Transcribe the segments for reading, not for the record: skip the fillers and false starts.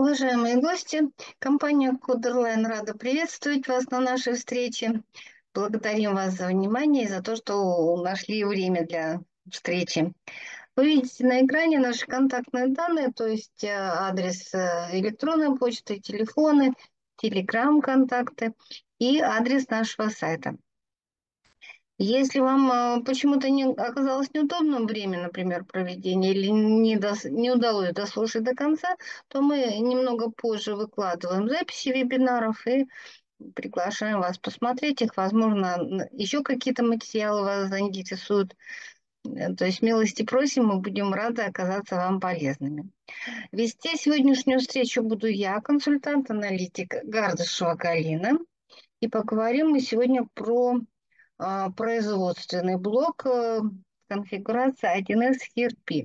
Уважаемые гости, компания Кодерлайн рада приветствовать вас на нашей встрече. Благодарим вас за внимание и за то, что нашли время для встречи. Вы видите на экране наши контактные данные, то есть адрес электронной почты, телефоны, телеграм-контакты и адрес нашего сайта. Если вам почему-то не оказалось неудобным время, например, проведения, или не удалось дослушать до конца, то мы немного позже выкладываем записи вебинаров и приглашаем вас посмотреть их. Возможно, еще какие-то материалы вас заинтересуют. То есть милости просим, мы будем рады оказаться вам полезными. Вести сегодняшнюю встречу буду я, консультант-аналитик Гардышева Галина. И поговорим мы сегодня про производственный блок конфигурация 1С ERP.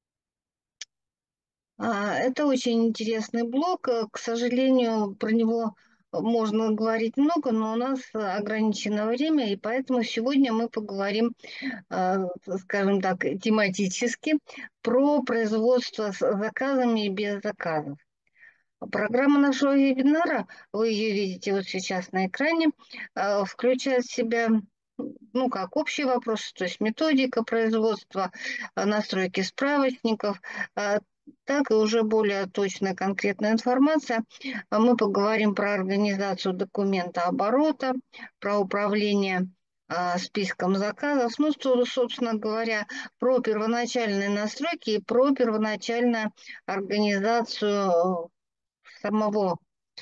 Это очень интересный блок. К сожалению, про него можно говорить много, но у нас ограничено время, и поэтому сегодня мы поговорим, скажем так, тематически про производство с заказами и без заказов. Программа нашего вебинара, вы ее видите вот сейчас на экране, включает в себя, как общие вопросы, то есть методика производства, настройки справочников, так и уже более точная конкретная информация. Мы поговорим про организацию документа оборота, про управление списком заказов, собственно говоря, про первоначальные настройки и про первоначальную организацию самого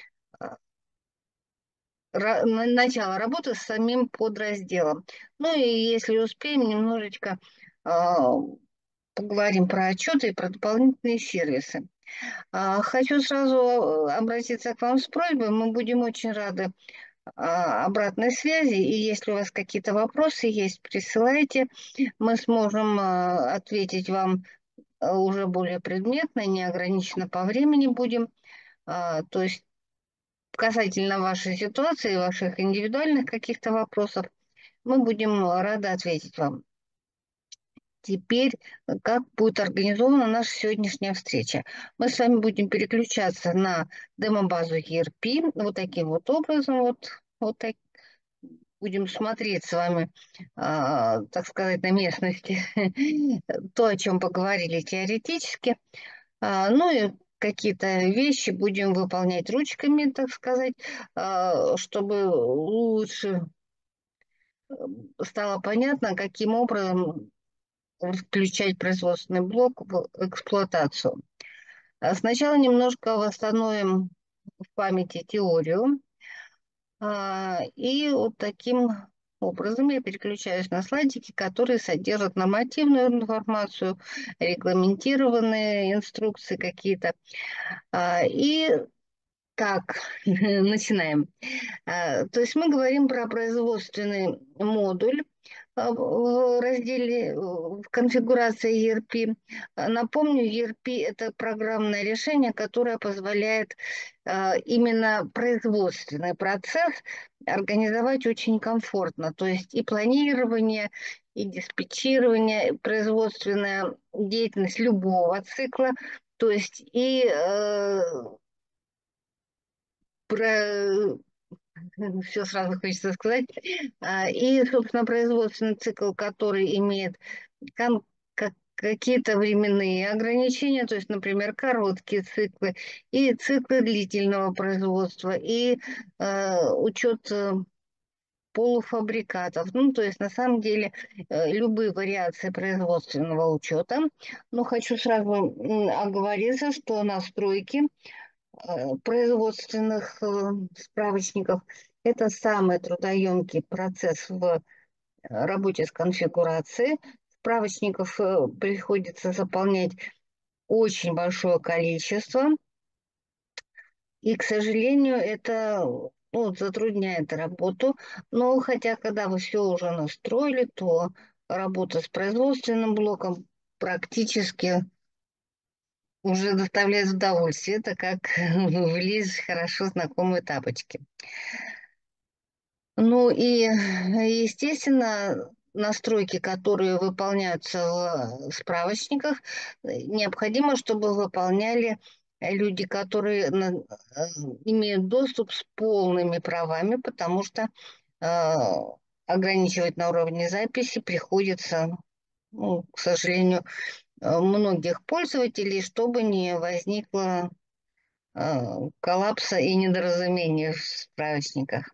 начала работы с самим подразделом. Ну и если успеем, немножечко поговорим про отчеты и про дополнительные сервисы. Хочу сразу обратиться к вам с просьбой. Мы будем очень рады обратной связи. И если у вас какие-то вопросы есть, присылайте. Мы сможем ответить вам уже более предметно, не ограниченно по времени будем. То есть касательно вашей ситуации, ваших индивидуальных каких-то вопросов, мы будем рады ответить вам. Теперь, как будет организована наша сегодняшняя встреча. Мы с вами будем переключаться на демо-базу ERP вот таким вот образом. Вот так. Будем смотреть с вами, так сказать, на местности то, о чем поговорили теоретически. Ну и какие-то вещи будем выполнять ручками, так сказать, чтобы лучше стало понятно, каким образом включать производственный блок в эксплуатацию. Сначала немножко восстановим в памяти теорию. И вот таким образом я переключаюсь на слайдики, которые содержат нормативную информацию, регламентированные инструкции какие-то. И так, начинаем. То есть мы говорим про производственный модуль в разделе в конфигурации ERP. Напомню, ERP – это программное решение, которое позволяет именно производственный процесс организовать очень комфортно. То есть и планирование, и диспетчирование, и производственная деятельность любого цикла, то есть и про все сразу хочется сказать. И, собственно, производственный цикл, который имеет какие-то временные ограничения, то есть, например, короткие циклы и циклы длительного производства, и учет полуфабрикатов. То есть, на самом деле, любые вариации производственного учета. Но хочу сразу оговориться, что настройки производственных справочников. Это самый трудоемкий процесс в работе с конфигурацией. Справочников приходится заполнять очень большое количество. И, к сожалению, это затрудняет работу. Но хотя, когда вы все уже настроили, то работа с производственным блоком практически уже доставляет удовольствие. Это как влезть в хорошо знакомые тапочки. Ну и, естественно, настройки, которые выполняются в справочниках, необходимо, чтобы выполняли люди, которые имеют доступ с полными правами, потому что ограничивать на уровне записи приходится, ну, к сожалению, многих пользователей, чтобы не возникло коллапса и недоразумений в справочниках.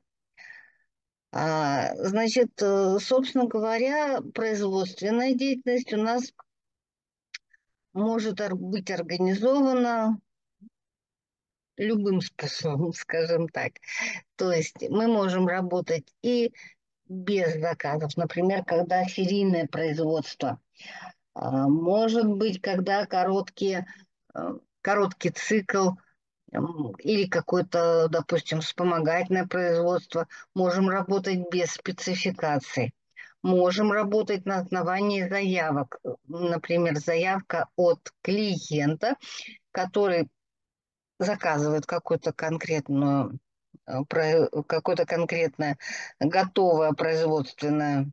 Значит, собственно говоря, производственная деятельность у нас может быть организована любым способом, скажем так. То есть мы можем работать и без заказов, например, когда серийное производство. Может быть, когда короткий цикл или какое-то, допустим, вспомогательное производство. Можем работать без спецификаций. Можем работать на основании заявок. Например, заявка от клиента, который заказывает какое-то конкретное готовое производственное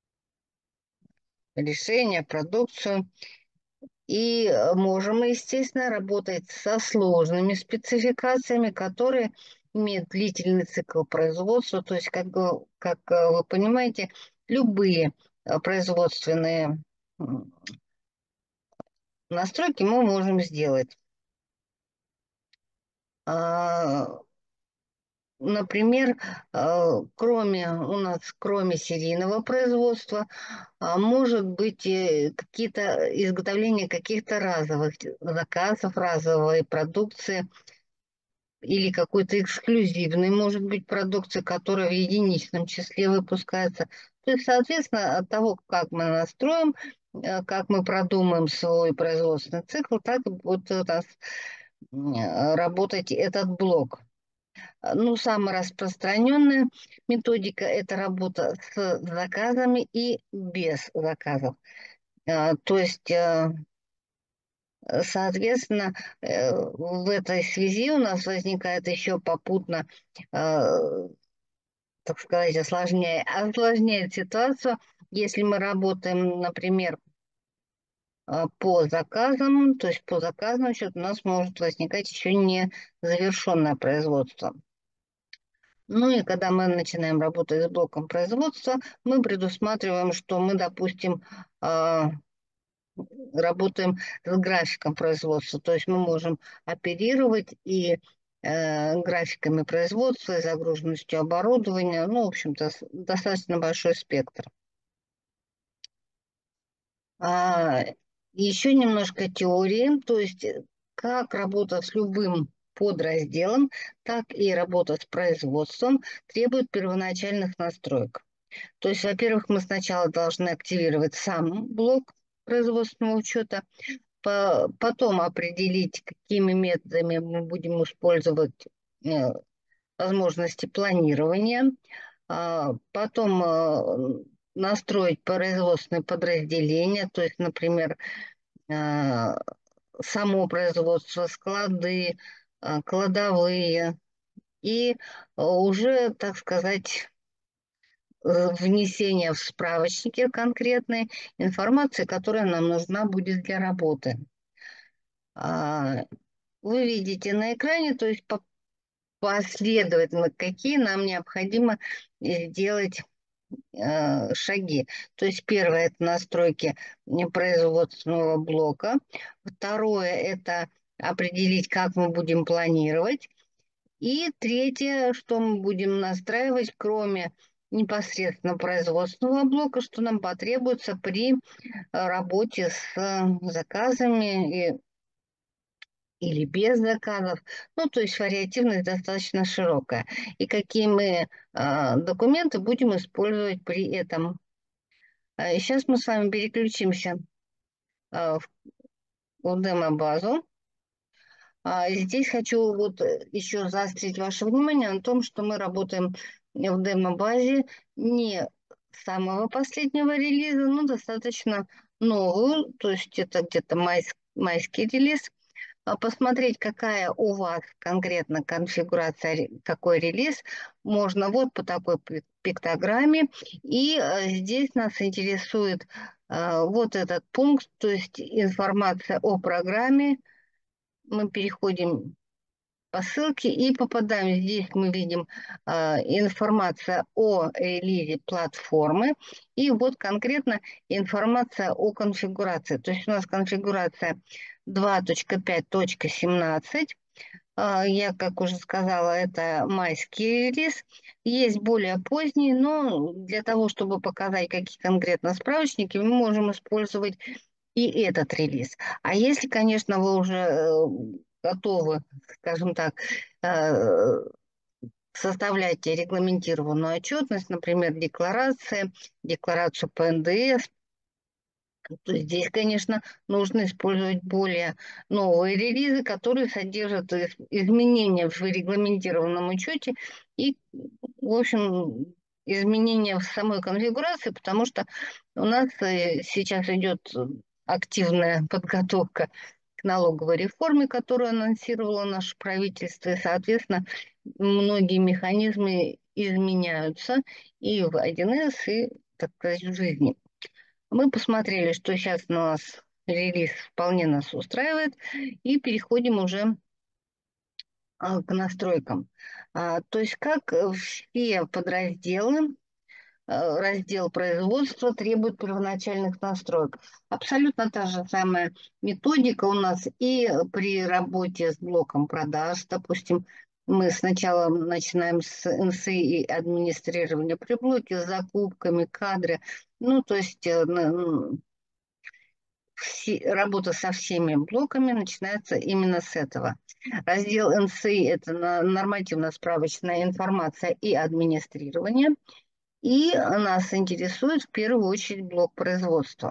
решение, продукцию. И можем, естественно, работать со сложными спецификациями, которые имеют длительный цикл производства. То есть, как вы понимаете, любые производственные настройки мы можем сделать. Например, кроме серийного производства, может быть какие-то изготовления каких-то разовых заказов, разовой продукции или какой-то эксклюзивной, может быть, продукции, которая в единичном числе выпускается. То есть, соответственно, от того, как мы настроим, как мы продумаем свой производственный цикл, так будет у нас работать этот блок. Ну, самая распространенная методика – это работа с заказами и без заказов. То есть, соответственно, в этой связи у нас возникает еще попутно, так сказать, осложняет ситуацию, если мы работаем, например, по заказам, то есть по заказам счет у нас может возникать еще не завершенное производство. Ну и когда мы начинаем работать с блоком производства, мы предусматриваем, что мы, допустим, работаем с графиком производства. То есть мы можем оперировать и графиками производства, и загруженностью оборудования. Ну, в общем-то, достаточно большой спектр. А, Еще немножко теории, то есть как работа с любым подразделом, так и работа с производством требует первоначальных настроек. То есть, во-первых, мы сначала должны активировать сам блок производственного учета, потом определить, какими методами мы будем использовать э, возможности планирования, потом настроить производственные подразделения, то есть, например, э, само производство, склады, кладовые, и уже, так сказать, внесение в справочники конкретной информации, которая нам нужна будет для работы. Вы видите на экране, то есть последовательно, какие нам необходимо сделать шаги. То есть первое – это настройки производственного блока. Второе – это определить, как мы будем планировать. И третье, что мы будем настраивать, кроме непосредственно производственного блока, что нам потребуется при работе с заказами или без заказов. Ну, то есть вариативность достаточно широкая. И какие мы документы будем использовать при этом. Сейчас мы с вами переключимся в демо-базу. Здесь хочу вот еще заострить ваше внимание на том, что мы работаем в демо-базе не самого последнего релиза, но достаточно новую, то есть это где-то майский релиз. Посмотреть, какая у вас конкретно конфигурация, какой релиз, можно вот по такой пиктограмме. И здесь нас интересует вот этот пункт, то есть информация о программе, мы переходим по ссылке и попадаем. Здесь мы видим информация о релизе платформы. И вот конкретно информация о конфигурации. То есть у нас конфигурация 2.5.17. Я, как уже сказала, это майский релиз. Есть более поздний, но для того, чтобы показать, какие конкретно справочники, мы можем использовать и этот релиз. А если, конечно, вы уже готовы, скажем так, э, составлять регламентированную отчетность, например, декларацию по НДС, то здесь, конечно, нужно использовать более новые релизы, которые содержат изменения в регламентированном учете и, в общем, изменения в самой конфигурации, потому что у нас сейчас идет активная подготовка к налоговой реформе, которую анонсировало наше правительство, и, соответственно, многие механизмы изменяются и в 1С, и, так сказать, в жизни. Мы посмотрели, что сейчас у нас релиз вполне нас устраивает, и переходим уже к настройкам. То есть как все подразделы, раздел производства требует первоначальных настроек. Абсолютно та же самая методика у нас и при работе с блоком продаж. Допустим, мы сначала начинаем с НСИ и администрирования при блоке, с закупками, кадры. Ну, то есть работа со всеми блоками начинается именно с этого. Раздел НСИ – это нормативно-справочная информация и администрирование. И нас интересует в первую очередь блок производства.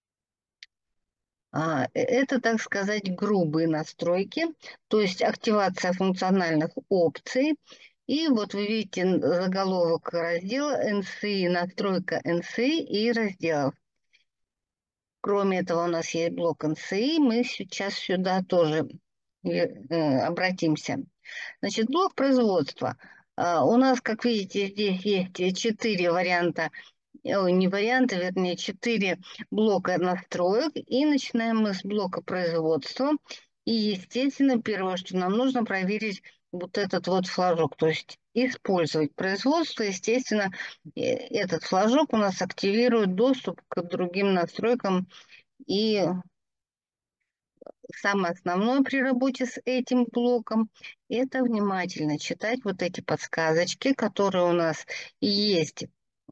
Это, так сказать, грубые настройки, то есть активация функциональных опций. И вот вы видите заголовок раздела НСИ, настройка НСИ и разделов. Кроме этого у нас есть блок НСИ, мы сейчас сюда тоже обратимся. Значит, блок производства. У нас, как видите, здесь есть 4 варианта, не варианты, вернее, 4 блока настроек. И начинаем мы с блока производства. И, естественно, первое, что нам нужно, проверить вот этот вот флажок, то есть использовать производство. Естественно, этот флажок у нас активирует доступ к другим настройкам. И самое основное при работе с этим блоком – это внимательно читать вот эти подсказочки, которые у нас есть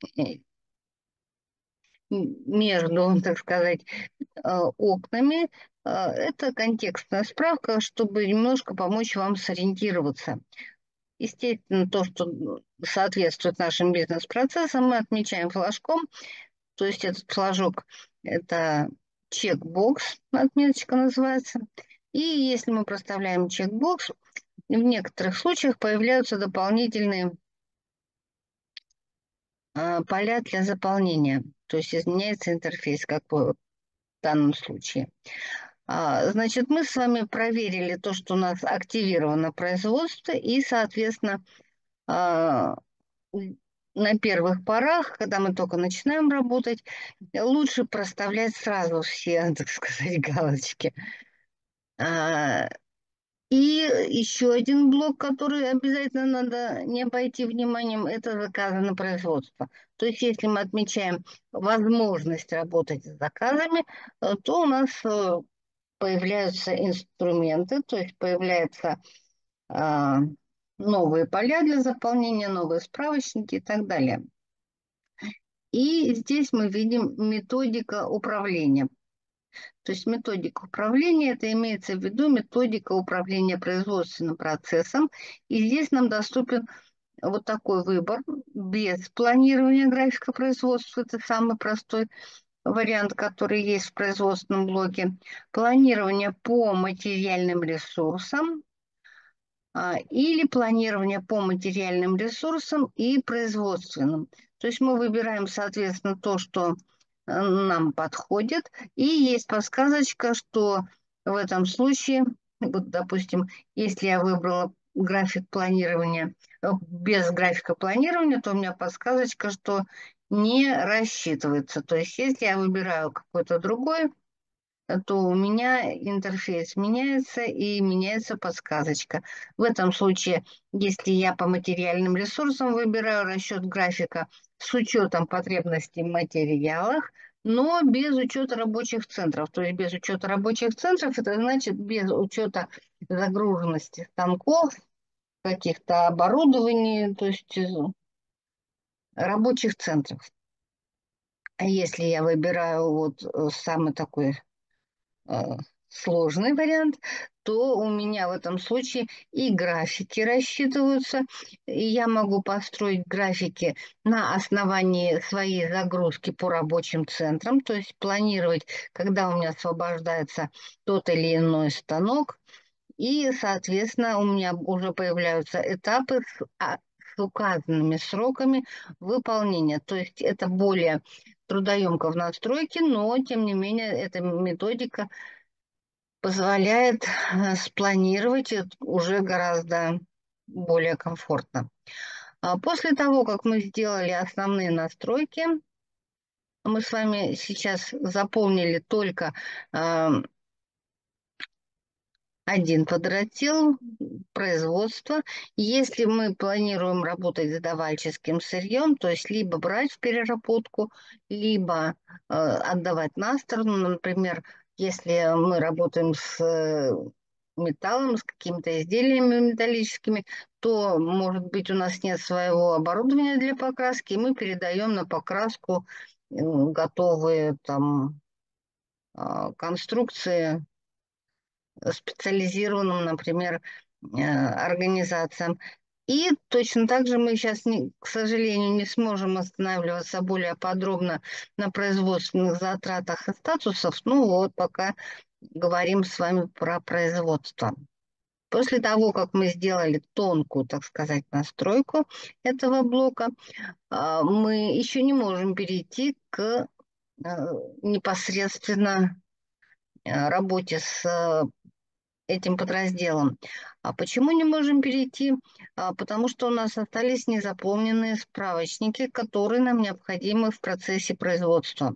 между, так сказать, окнами. Это контекстная справка, чтобы немножко помочь вам сориентироваться. Естественно, то, что соответствует нашим бизнес-процессам, мы отмечаем флажком. То есть этот флажок – это чекбокс, отметочка называется. И если мы проставляем чекбокс, в некоторых случаях появляются дополнительные поля для заполнения. То есть изменяется интерфейс, как в данном случае. Значит, мы с вами проверили то, что у нас активировано производство, и, соответственно, на первых порах, когда мы только начинаем работать, лучше проставлять сразу все, так сказать, галочки. И еще один блок, который обязательно надо не обойти вниманием, это заказы на производство. То есть если мы отмечаем возможность работать с заказами, то у нас появляются инструменты, то есть появляются новые поля для заполнения, новые справочники и так далее. И здесь мы видим методика управления. То есть методика управления – это имеется в виду методика управления производственным процессом. И здесь нам доступен вот такой выбор без планирования графика производства. Это самый простой вариант, который есть в производственном блоке. Планирование по материальным ресурсам или планирование по материальным ресурсам и производственным. То есть мы выбираем, соответственно, то, что нам подходит. И есть подсказочка, что в этом случае, вот, допустим, если я выбрала график планирования без графика планирования, то у меня подсказочка, что не рассчитывается. То есть если я выбираю какой-то другой то у меня интерфейс меняется и меняется подсказочка. В этом случае, если я по материальным ресурсам выбираю расчет графика с учетом потребностей в материалах, но без учета рабочих центров. То есть без учета рабочих центров, это значит без учета загруженности станков, каких-то оборудований, то есть рабочих центров. А если я выбираю вот самый такой э, сложный вариант, то у меня в этом случае и графики рассчитываются, и я могу построить графики на основании своей загрузки по рабочим центрам, то есть планировать, когда у меня освобождается тот или иной станок, и, соответственно, у меня уже появляются этапы с указанными сроками выполнения. То есть это более трудоемко в настройке, но, тем не менее, эта методика позволяет спланировать это уже гораздо более комфортно. После того, как мы сделали основные настройки, мы с вами сейчас заполнили только один подраздел производства. Если мы планируем работать с давальческим сырьем, то есть либо брать в переработку, либо отдавать на сторону. Например, если мы работаем с металлом, с какими-то изделиями металлическими, то, может быть, у нас нет своего оборудования для покраски, и мы передаем на покраску готовые там конструкции специализированным, например, организациям. И точно так же мы сейчас, к сожалению, не сможем останавливаться более подробно на производственных затратах и статусов. Ну вот, пока говорим с вами про производство. После того, как мы сделали тонкую, так сказать, настройку этого блока, мы еще не можем перейти к непосредственно работе с этим подразделом. А почему не можем перейти? Потому что у нас остались незаполненные справочники, которые нам необходимы в процессе производства.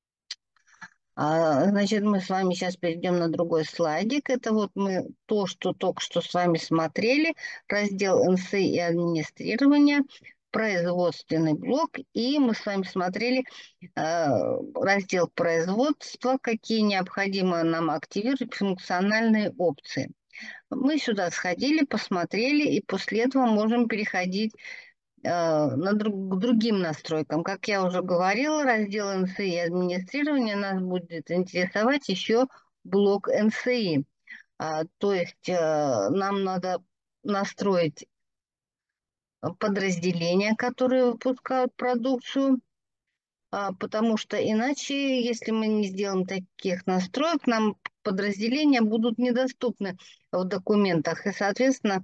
Значит, мы с вами сейчас перейдем на другой слайдик. Это вот мы то, что только что с вами смотрели. Раздел НСИ и администрирование, производственный блок. И мы с вами смотрели раздел производства, какие необходимо нам активировать функциональные опции. Мы сюда сходили, посмотрели, и после этого можем переходить к другим настройкам. Как я уже говорила, раздел НСИ и администрирование нас будет интересовать еще блок НСИ. То есть нам надо настроить подразделения, которые выпускают продукцию, потому что иначе, если мы не сделаем таких настроек, нам подразделения будут недоступны в документах. И, соответственно,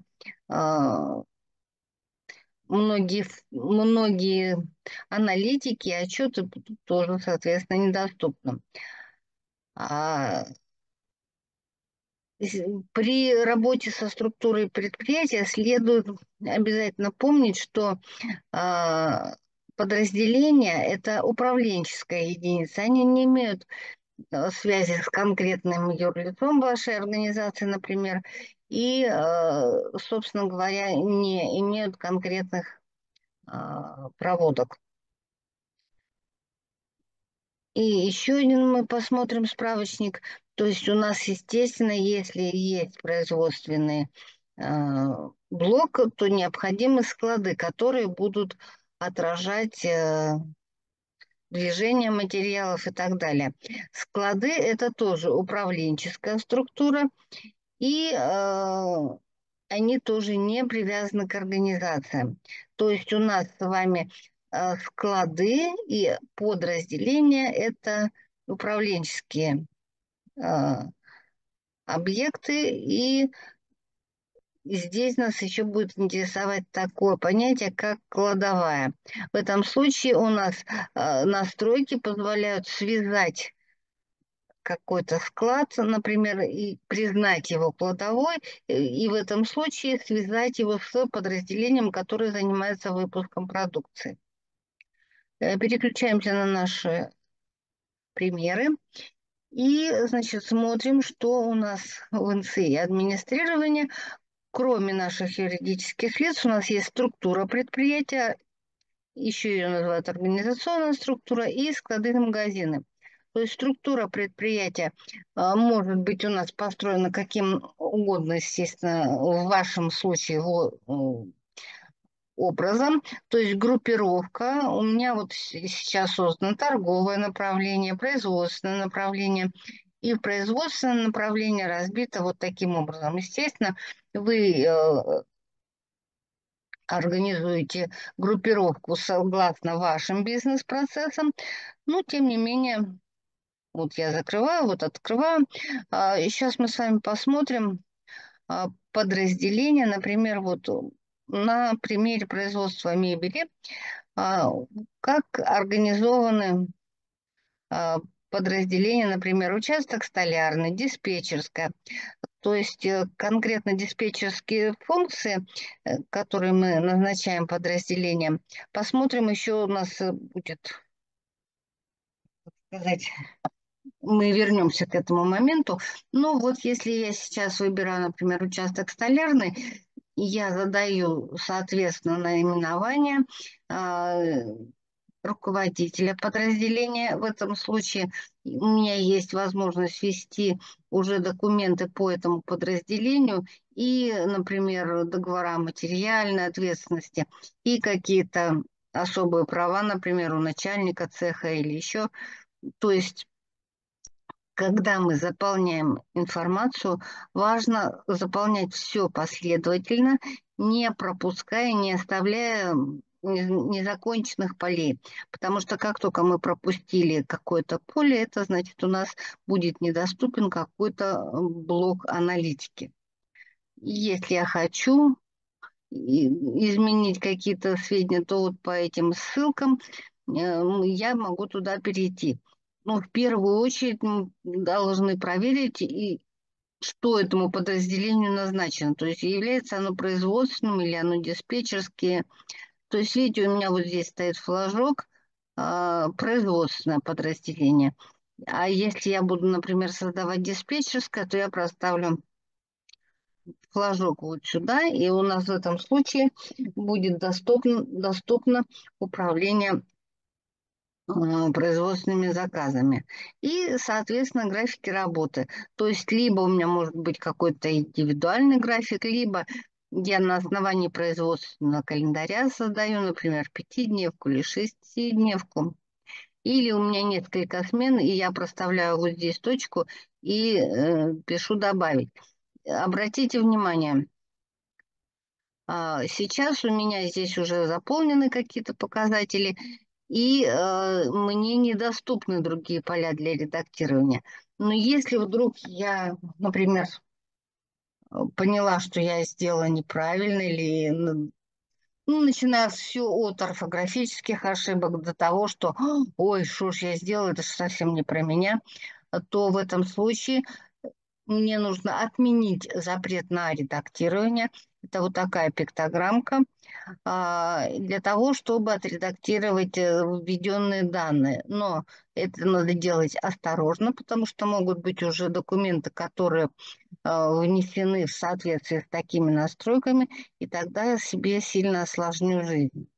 многие аналитики, отчеты будут тоже, соответственно, недоступны. А При работе со структурой предприятия следует обязательно помнить, что подразделения – это управленческая единица. Они не имеют связи с конкретным юрлицом вашей организации, например, и, собственно говоря, не имеют конкретных проводок. И еще один мы посмотрим справочник. То есть у нас, естественно, если есть производственный блок, то необходимы склады, которые будут отражать движение материалов и так далее. Склады – это тоже управленческая структура, и они тоже не привязаны к организациям. То есть у нас с вами склады и подразделения – это управленческие объекты, и здесь нас еще будет интересовать такое понятие, как кладовая. В этом случае у нас настройки позволяют связать какой-то склад, например, и признать его кладовой, и в этом случае связать его с подразделением, которое занимается выпуском продукции. Переключаемся на наши примеры. И, значит, смотрим, что у нас в НСИ администрирование. Кроме наших юридических лиц, у нас есть структура предприятия, еще ее называют организационная структура, и склады и магазины. То есть структура предприятия может быть у нас построена каким угодно, естественно, в вашем случае образом. То есть группировка. У меня вот сейчас создано торговое направление, производственное направление. И в производственное направление разбито вот таким образом. Естественно, вы организуете группировку согласно вашим бизнес-процессам, но тем не менее, вот я закрываю, вот открываю. И сейчас мы с вами посмотрим подразделения, например, вот на примере производства мебели, а, как организованы подразделения, например, участок столярный, диспетчерская. То есть конкретно диспетчерские функции, которые мы назначаем подразделениям, посмотрим еще у нас будет, сказать, мы вернемся к этому моменту. Но вот если я сейчас выбираю, например, участок столярный, я задаю, соответственно, наименование, а, руководителя подразделения. В этом случае у меня есть возможность ввести уже документы по этому подразделению и, например, договора материальной ответственности и какие-то особые права, например, у начальника цеха или еще. То есть когда мы заполняем информацию, важно заполнять все последовательно, не пропуская, не оставляя незаконченных полей. Потому что как только мы пропустили какое-то поле, это значит у нас будет недоступен какой-то блок аналитики. Если я хочу изменить какие-то сведения, то вот по этим ссылкам я могу туда перейти. Но в первую очередь мы должны проверить, что этому подразделению назначено. То есть является оно производственным или оно диспетчерские. То есть, видите, у меня вот здесь стоит флажок производственное подразделение. А если я буду, например, создавать диспетчерское, то я проставлю флажок вот сюда, и у нас в этом случае будет доступно управление производственными заказами. И, соответственно, графики работы. То есть либо у меня может быть какой-то индивидуальный график, либо я на основании производственного календаря создаю, например, пятидневку или шестидневку. Или у меня несколько смен, и я проставляю вот здесь точку и пишу «добавить». Обратите внимание, сейчас у меня здесь уже заполнены какие-то показатели, и мне недоступны другие поля для редактирования. Но если вдруг я, например, поняла, что я сделала неправильно, или ну, начиная все от орфографических ошибок до того, что «Ой, что ж я сделала, это же совсем не про меня», то в этом случае мне нужно отменить запрет на редактирование. Это вот такая пиктограммка для того, чтобы отредактировать введенные данные. Но это надо делать осторожно, потому что могут быть уже документы, которые внесены в соответствии с такими настройками, и тогда я себе сильно осложню жизнь.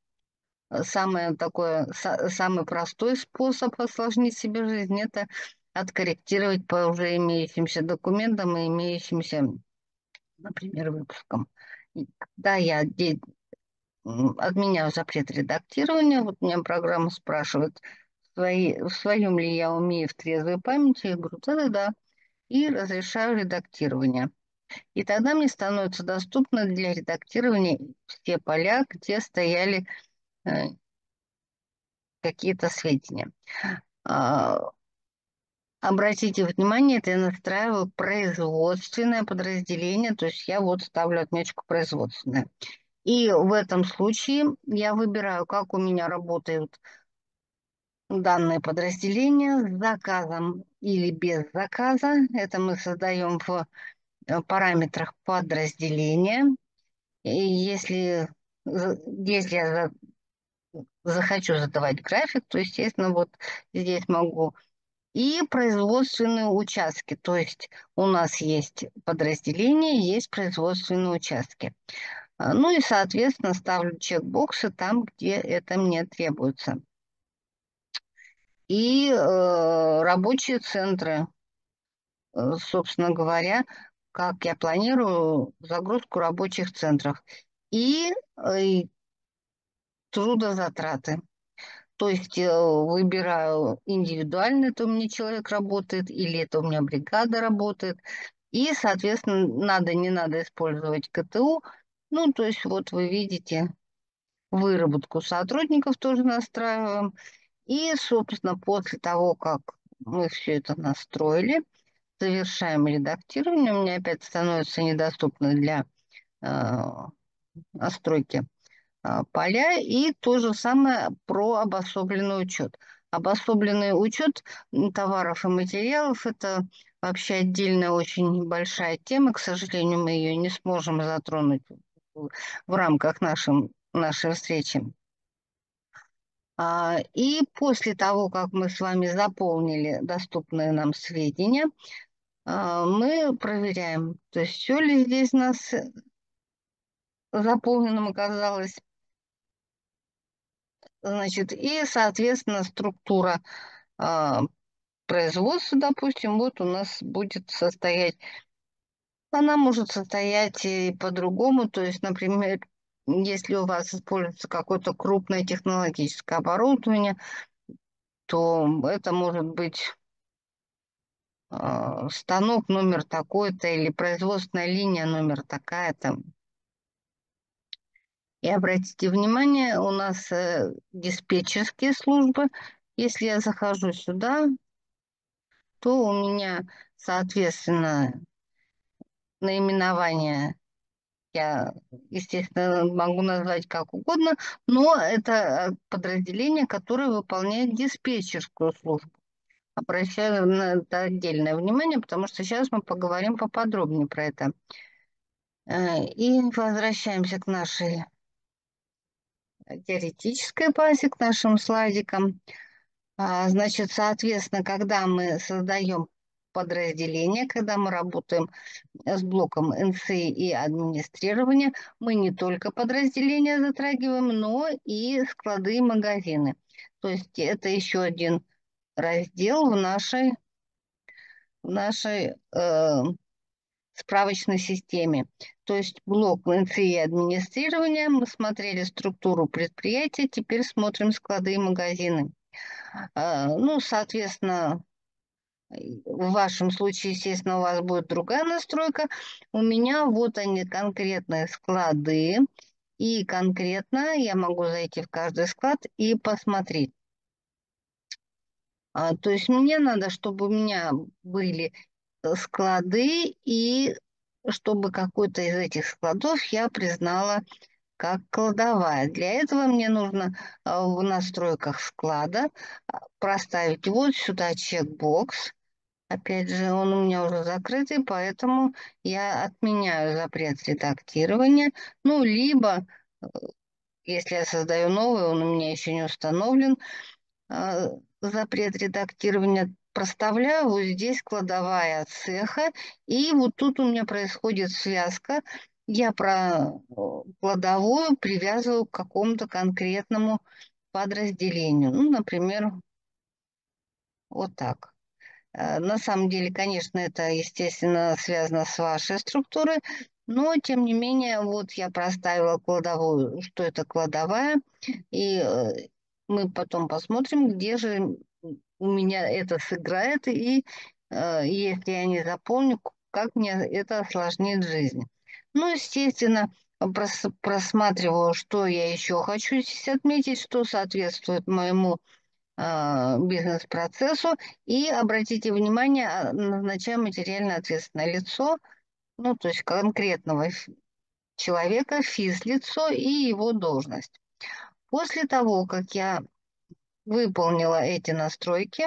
Самый простой способ осложнить себе жизнь – это откорректировать по уже имеющимся документам и имеющимся, например, выпускам. И когда я отменяю запрет редактирования, вот меня программа спрашивает, в своем ли я уме в трезвой памяти, я говорю, да-да-да, и разрешаю редактирование. И тогда мне становится доступно для редактирования все поля, где стояли э, какие-то сведения. А, Обратите внимание, это я настраиваю производственное подразделение, то есть я вот ставлю отметочку производственное. И в этом случае я выбираю, как у меня работают данное подразделение с заказом или без заказа. Это мы создаем в параметрах подразделения. И если я захочу задавать график, то, естественно, вот здесь могу и производственные участки. То есть у нас есть подразделения, есть производственные участки. Ну и, соответственно, ставлю чекбоксы там, где это мне требуется. И рабочие центры, собственно говоря, как я планирую загрузку рабочих центров. И трудозатраты. То есть выбираю индивидуально, это у меня человек работает, или это у меня бригада работает. И, соответственно, надо, не надо использовать КТУ. Ну, то есть вот вы видите, выработку сотрудников тоже настраиваем. И, собственно, после того, как мы все это настроили, завершаем редактирование. У меня опять становится недоступно для э, настройки поля. И то же самое про обособленный учет. Обособленный учет товаров и материалов – это вообще отдельная очень большая тема. К сожалению, мы ее не сможем затронуть в рамках нашей встречи. И после того, как мы с вами заполнили доступные нам сведения, мы проверяем, то есть все ли здесь у нас заполненным оказалось. Значит, и, соответственно, структура а, производства, допустим, вот у нас будет состоять, она может состоять и по-другому, то есть, например, если у вас используется какое-то крупное технологическое оборудование, то это может быть станок номер такой-то или производственная линия номер такая-то. И обратите внимание, у нас диспетчерские службы. Если я захожу сюда, то у меня, соответственно, наименование я, естественно, могу назвать как угодно, но это подразделение, которое выполняет диспетчерскую службу. Обращаю на это отдельное внимание, потому что сейчас мы поговорим поподробнее про это. И возвращаемся к нашей теоретической базе, к нашим слайдикам. Значит, соответственно, когда мы создаем подразделение, когда мы работаем с блоком НСИ и администрирования, мы не только подразделения затрагиваем, но и склады и магазины. То есть это еще один раздел в нашей справочной системе. То есть блок НСИ и администрирования, мы смотрели структуру предприятия, теперь смотрим склады и магазины. Ну, соответственно, в вашем случае, естественно, у вас будет другая настройка. У меня вот они, конкретные склады. И конкретно я могу зайти в каждый склад и посмотреть. То есть мне надо, чтобы у меня были склады, и чтобы какой-то из этих складов я признала как кладовая. Для этого мне нужно в настройках склада проставить вот сюда чекбокс. Опять же, он у меня уже закрытый, поэтому я отменяю запрет редактирования. Ну, либо, если я создаю новый, он у меня еще не установлен, а, запрет редактирования проставляю вот здесь кладовая цеха, и вот тут у меня происходит связка. Я про кладовую привязываю к какому-то конкретному подразделению. Ну, например, вот так. На самом деле, конечно, это, естественно, связано с вашей структурой, но, тем не менее, вот я проставила кладовую, что это кладовая, и мы потом посмотрим, где же у меня это сыграет, и если я не заполню, как мне это осложнит жизнь. Ну, естественно, просматриваю, что я еще хочу здесь отметить, что соответствует моему бизнес-процессу. И обратите внимание, назначаем материально ответственное лицо, ну, то есть конкретного человека, физлицо и его должность. После того, как я выполнила эти настройки,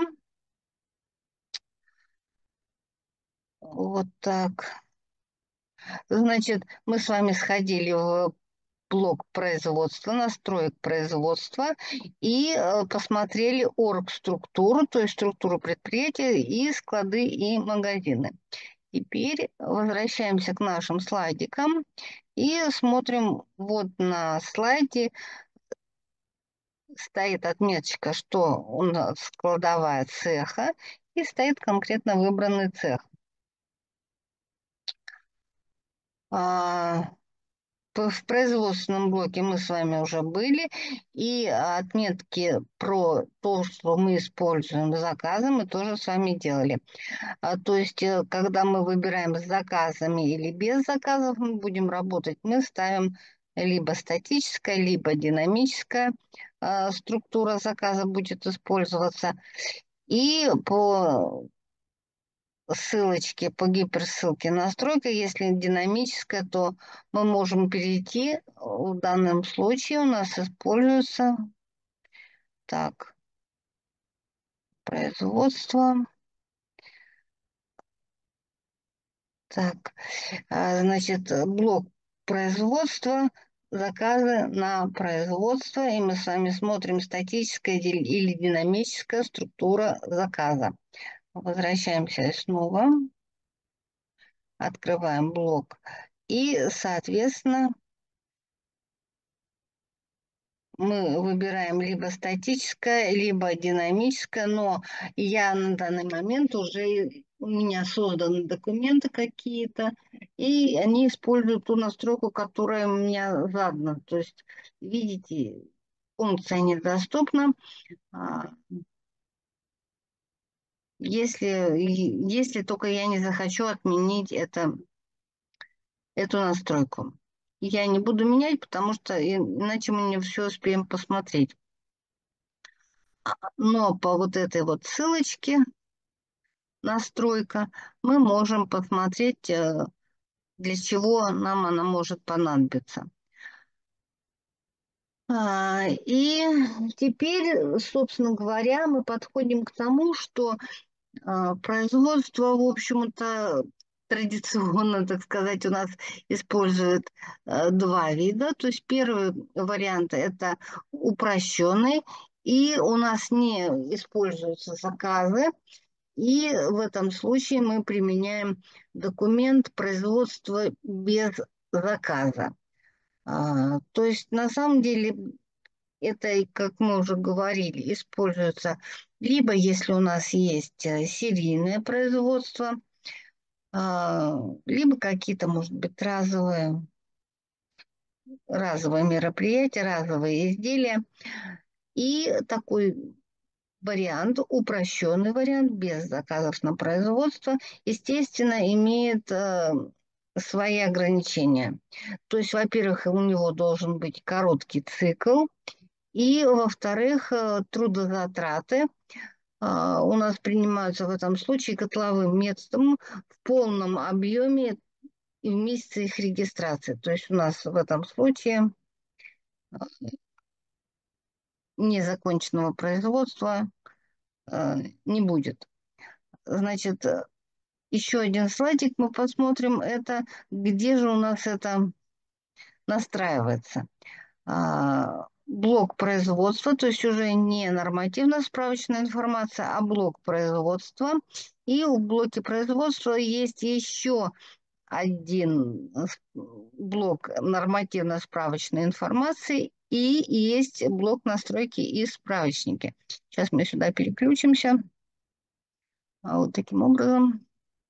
вот так, значит, мы с вами сходили в блок производства, настроек производства и посмотрели оргструктуру, то есть структуру предприятия и склады и магазины. Теперь возвращаемся к нашим слайдикам и смотрим вот на слайде стоит отметочка, что у нас складовая цеха и стоит конкретно выбранный цех. В производственном блоке мы с вами уже были, и отметки про то, что мы используем заказы, мы тоже с вами делали. То есть, когда мы выбираем с заказами или без заказов, мы будем работать, мы ставим либо статическая, либо динамическая структура заказа будет использоваться. И по ссылочке, по гиперссылке настройка, если динамическая, то мы можем перейти. В данном случае у нас используется так, производство. Так, значит, блок производства, заказы на производство, и мы с вами смотрим статическая или динамическая структура заказа. Возвращаемся снова, открываем блок, и, соответственно, мы выбираем либо статическое, либо динамическое, но я на данный момент уже, у меня созданы документы какие-то, и они используют ту настройку, которая у меня задана. То есть, видите, функция недоступна, а, если только я не захочу отменить эту настройку. Я не буду менять, потому что иначе мы не все успеем посмотреть. Но по вот этой вот ссылочке настройка мы можем посмотреть, для чего нам она может понадобиться. И теперь, собственно говоря, мы подходим к тому, что производство, в общем-то, традиционно, так сказать, у нас использует два вида. То есть первый вариант – это упрощенный, и у нас не используются заказы, и в этом случае мы применяем документ производства без заказа. То есть на самом деле это, как мы уже говорили, используется либо если у нас есть серийное производство, либо какие-то, может быть, разовые мероприятия, разовые изделия. И такой вариант, упрощенный вариант, без заказов на производство, естественно, имеет свои ограничения. То есть, во-первых, у него должен быть короткий цикл, и, во-вторых, трудозатраты у нас принимаются в этом случае котловым методом в полном объеме и в месяце их регистрации. То есть у нас в этом случае незаконченного производства не будет. Значит, еще один слайдик мы посмотрим. Это где же у нас это настраивается. Блок производства, то есть уже не нормативно-справочная информация, а блок производства. И в блоке производства есть еще один блок нормативно-справочной информации и есть блок настройки и справочники. Сейчас мы сюда переключимся. Вот таким образом.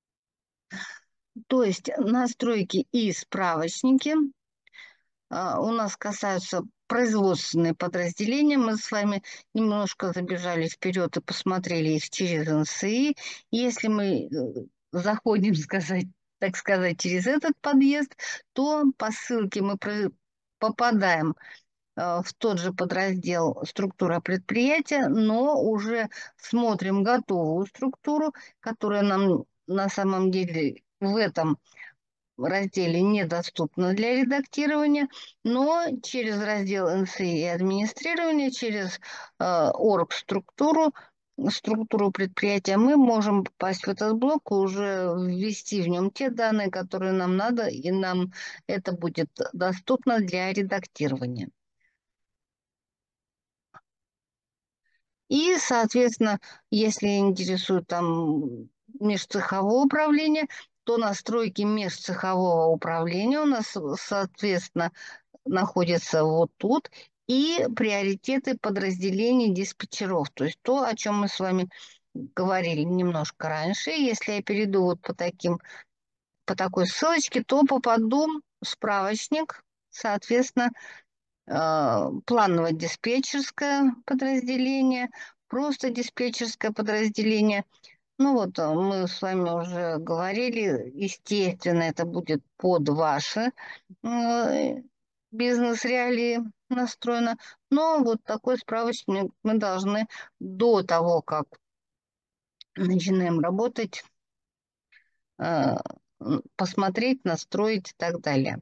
То есть настройки и справочники у нас касаются производственные подразделения. Мы с вами немножко забежали вперед и посмотрели их через НСИ. Если мы заходим, так сказать, через этот подъезд, то по ссылке мы попадаем в тот же подраздел «Структура предприятия», но уже смотрим готовую структуру, которая нам на самом деле в этом разделе недоступна для редактирования, но через раздел НСИ и администрирование, через орг-структуру структуру предприятия, мы можем попасть в этот блок и уже ввести в нем те данные, которые нам надо, и нам это будет доступно для редактирования. И, соответственно, если интересует там межцеховое управление, то настройки межцехового управления у нас, соответственно, находятся вот тут. И приоритеты подразделений диспетчеров, то есть то, о чем мы с вами говорили немножко раньше. Если я перейду вот по такой ссылочке, то попаду в справочник, соответственно, плановое диспетчерское подразделение, просто диспетчерское подразделение. Ну вот, мы с вами уже говорили, естественно, это будет под ваши э, бизнес-реалии настроено. Но вот такой справочник мы должны до того, как начинаем работать, э, посмотреть, настроить и так далее.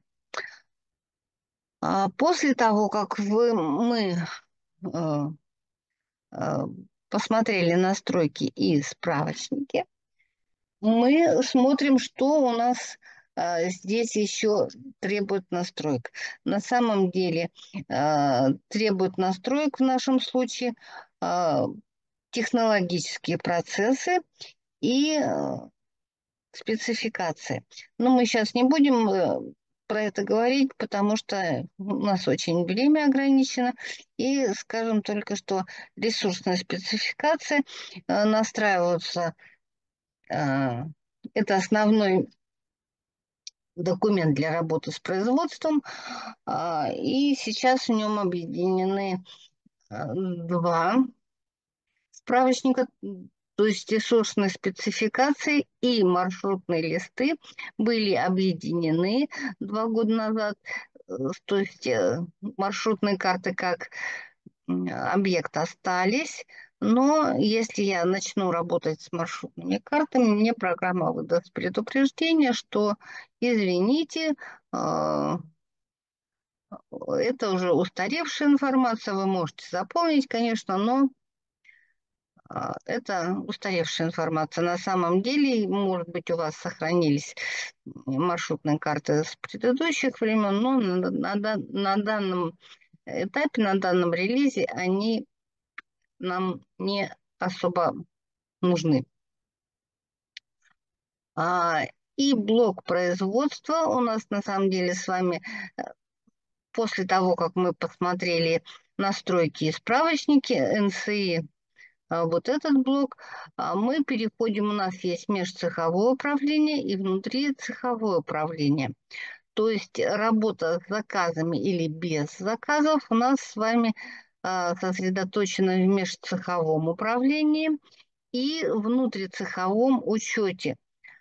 После того, как мы э, э, посмотрели настройки и справочники, мы смотрим, что у нас здесь еще требует настроек. На самом деле требует настроек в нашем случае э, технологические процессы и спецификации. Но мы сейчас не будем про это говорить, потому что у нас очень время ограничено. И скажем только, что ресурсные спецификации настраиваются. э, это основной документ для работы с производством. И сейчас в нем объединены два справочника, то есть ресурсные спецификации и маршрутные листы были объединены 2 года назад. То есть маршрутные карты как объект остались, но если я начну работать с маршрутными картами, мне программа выдаст предупреждение, что, извините, это уже устаревшая информация, вы можете заполнить, конечно, но это устаревшая информация. На самом деле, может быть, у вас сохранились маршрутные карты с предыдущих времен, но на данном этапе, на данном релизе они нам не особо нужны. А, и блок производства у нас на самом деле с вами после того, как мы посмотрели настройки и справочники НСИ, вот этот блок, мы переходим, у нас есть межцеховое управление и внутрицеховое управление. То есть работа с заказами или без заказов у нас с вами сосредоточена в межцеховом управлении и внутрицеховом учете.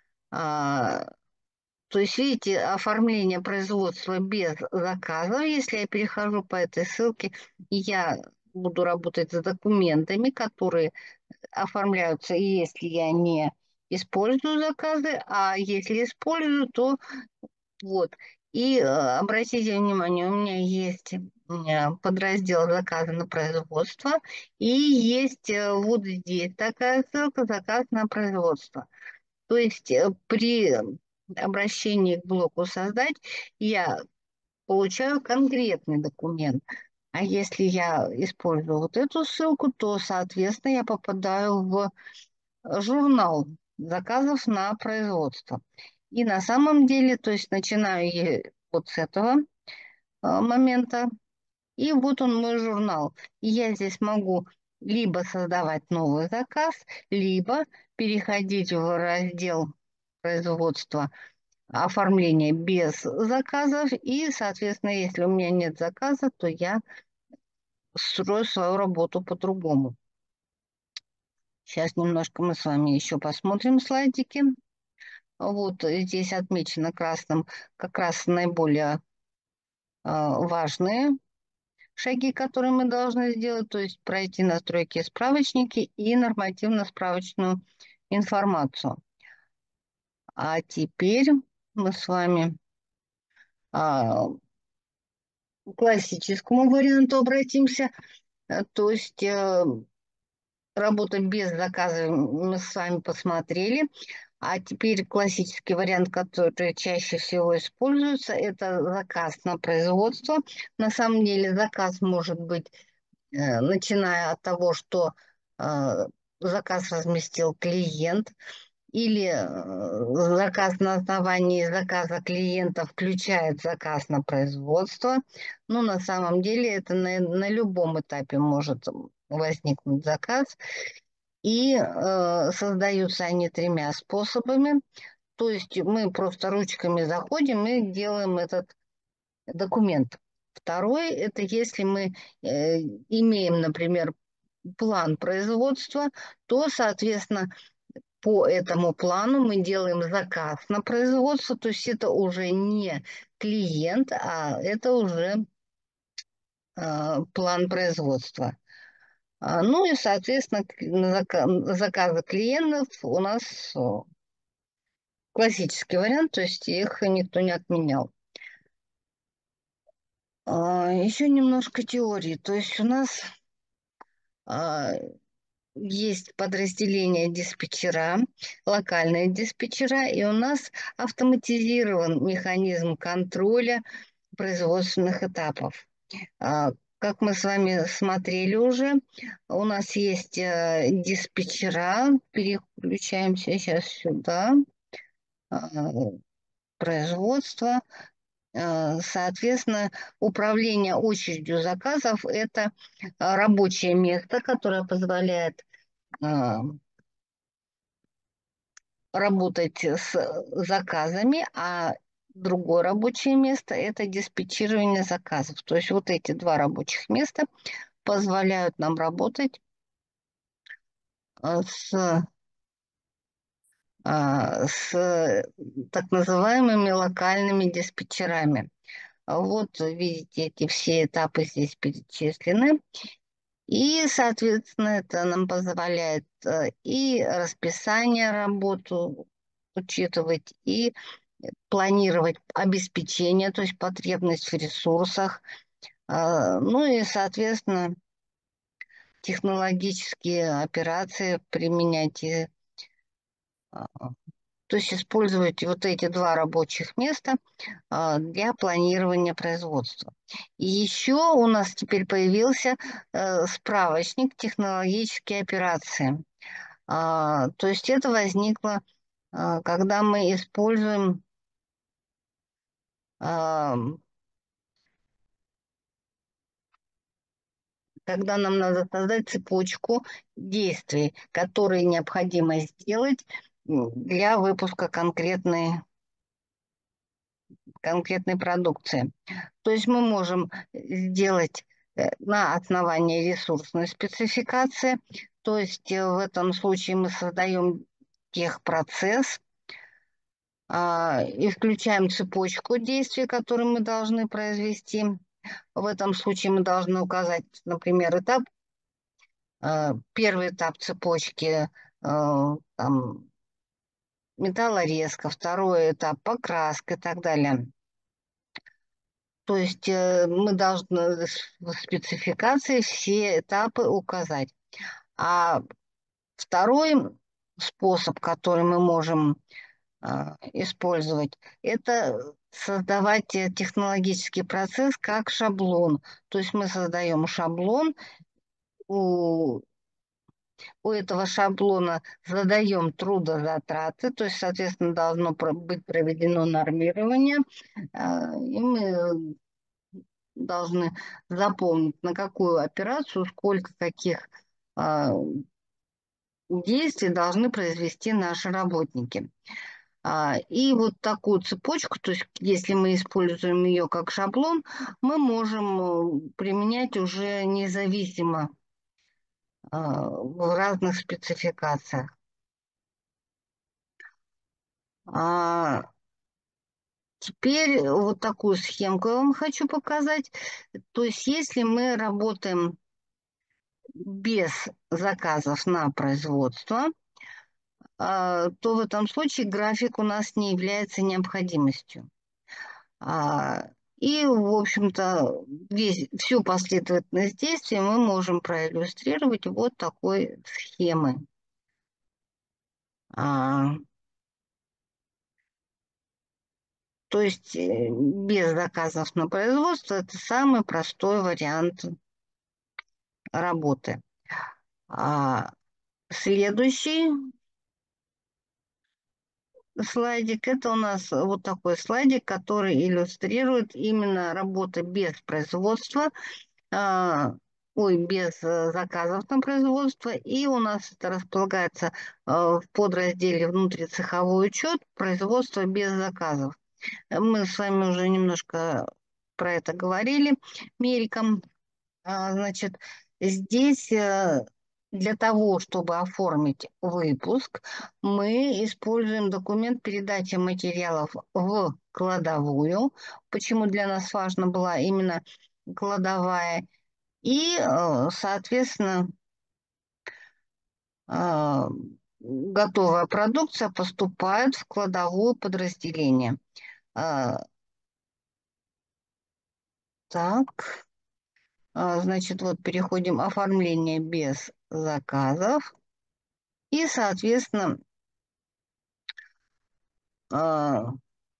А, То есть, видите, оформление производства без заказов. Если я перехожу по этой ссылке, я буду работать с документами, которые оформляются, если я не использую заказы, а если использую, то вот. И обратите внимание, у меня есть подраздел заказа на производство, и есть вот здесь такая ссылка «Заказ на производство». То есть при обращении к блоку «Создать» я получаю конкретный документ. А если я использую вот эту ссылку, то, соответственно, я попадаю в журнал заказов на производство. И на самом деле, то есть начинаю я вот с этого момента, и вот он мой журнал. И я здесь могу либо создавать новый заказ, либо переходить в раздел производства оформления без заказов. И, соответственно, если у меня нет заказа, то я строю свою работу по-другому. Сейчас немножко мы с вами еще посмотрим слайдики. Вот здесь отмечено красным как раз наиболее важные шаги, которые мы должны сделать, то есть пройти настройки справочники и нормативно-справочную информацию. А теперь мы с вами к классическому варианту обратимся. То есть работа без заказа мы с вами посмотрели. А теперь классический вариант, который чаще всего используется, это заказ на производство. На самом деле заказ может быть, начиная от того, что э, заказ разместил клиент, или заказ на основании заказа клиента включает заказ на производство. Но на самом деле это на любом этапе может возникнуть заказ. И создаются они тремя способами. То есть мы просто ручками заходим и делаем этот документ. Второй – это если мы имеем, например, план производства, то, соответственно, по этому плану мы делаем заказ на производство. То есть это уже не клиент, а это уже план производства. Ну и, соответственно, заказы клиентов у нас классический вариант, то есть их никто не отменял. Еще немножко теории. То есть у нас а, есть подразделение диспетчера, локальные диспетчера, и у нас автоматизирован механизм контроля производственных этапов. Как мы с вами смотрели уже, у нас есть диспетчера. Переключаемся сейчас сюда. А, Производство. Соответственно, управление очередью заказов – это рабочее место, которое позволяет работать с заказами, а другое рабочее место – это диспетчирование заказов. То есть вот эти два рабочих места позволяют нам работать с, с так называемыми локальными диспетчерами. Вот видите, эти все этапы здесь перечислены. И, соответственно, это нам позволяет и расписание работу учитывать, и планировать обеспечение, то есть потребность в ресурсах. Ну и, соответственно, технологические операции применять. А, То есть использовать вот эти два рабочих места для планирования производства. И еще у нас теперь появился справочник технологические операции. То есть это возникло, когда мы используем, а, когда нам надо создать цепочку действий, которые необходимо сделать для выпуска конкретной продукции. То есть мы можем сделать на основании ресурсной спецификации, то есть в этом случае мы создаем техпроцесс и включаем цепочку действий, которые мы должны произвести. В этом случае мы должны указать, например, этап, первый этап цепочки, там, металлорезка, второй этап покраска и так далее. То есть мы должны в спецификации все этапы указать. А второй способ, который мы можем использовать, это создавать технологический процесс как шаблон. То есть мы создаем шаблон, у, у этого шаблона задаем трудозатраты, то есть, соответственно, должно быть проведено нормирование, и мы должны заполнить, на какую операцию, сколько каких действий должны произвести наши работники. И вот такую цепочку, то есть если мы используем ее как шаблон, мы можем применять уже независимо в разных спецификациях. Теперь вот такую схемку я вам хочу показать. То есть если мы работаем без заказов на производство, то в этом случае график у нас не является необходимостью. И, в общем-то, всю последовательность действий мы можем проиллюстрировать вот такой схемой. А, то есть без заказов на производство это самый простой вариант работы. А, следующий слайдик, это у нас вот такой слайдик, который иллюстрирует именно работу без производства, без заказов на производство. И у нас это располагается в подразделе внутрицеховой учет производства без заказов. Мы с вами уже немножко про это говорили мельком. Значит, здесь для того, чтобы оформить выпуск, мы используем документ передачи материалов в кладовую. Почему для нас важна была именно кладовая? И, соответственно, э, готовая продукция поступает в кладовую подразделение. Э, Так, значит, вот переходим оформление без заказов. И, соответственно, а,